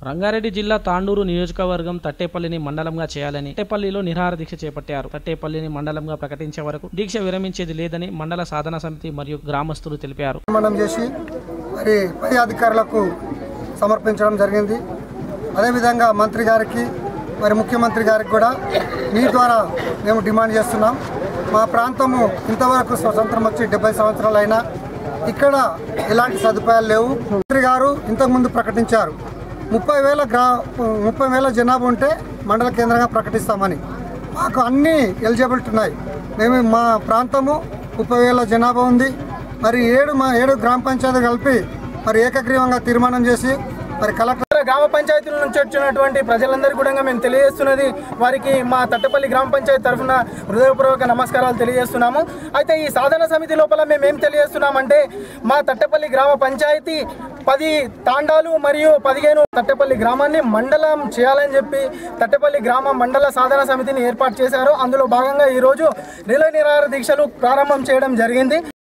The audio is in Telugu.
రంగారెడ్డి జిల్లా తాండూరు నియోజకవర్గం తట్టేపల్లిని మండలంగా చేయాలని తట్టేపల్లిలో నిరాహార దీక్ష చేపట్టారు. తట్టేపల్లిని మండలంగా ప్రకటించే వరకు దీక్ష విరమించేది లేదని మండల సాధన సమితి మరియు గ్రామస్తులు తెలిపారు. మరి పై అధికారులకు సమర్పించడం జరిగింది. అదేవిధంగా మంత్రి గారికి మరి ముఖ్యమంత్రి గారికి కూడా మీ ద్వారా మేము డిమాండ్ చేస్తున్నాం. మా ప్రాంతము ఇంతవరకు స్వతంత్రం వచ్చి 70 సంవత్సరాలైనా ఇక్కడ ఎలాంటి సదుపాయాలు లేవు. మంత్రి గారు ఇంతకుముందు ప్రకటించారు 30,000 జనాభా ఉంటే మండల కేంద్రంగా ప్రకటిస్తామని. మాకు అన్ని ఎలిజిబిలిటీ ఉన్నాయి. మేము మా ప్రాంతము 30,000 జనాభా ఉంది. మరి 7 గ్రామ పంచాయతీలు కలిపి మరి ఏకగ్రీవంగా తీర్మానం చేసి మరి కలెక్టర్ గ్రామ పంచాయతీల నుంచి వచ్చినటువంటి ప్రజలందరికీ కూడా మేము తెలియజేస్తున్నది, వారికి మా తట్టపల్లి గ్రామ పంచాయతీ తరఫున హృదయపూర్వక నమస్కారాలు తెలియజేస్తున్నాము. అయితే ఈ సాధన సమితి లోపల మేము తెలియజేస్తున్నామంటే మా తట్టపల్లి గ్రామ పంచాయతీ 10 తాండాలు మరియు 15 తట్టపల్లి గ్రామాన్ని మండలం చేయాలని చెప్పి తట్టపల్లి గ్రామ మండల సాధన సమితిని ఏర్పాటు చేశారు. అందులో భాగంగా ఈరోజు నిరాహార దీక్షలు ప్రారంభం చేయడం జరిగింది.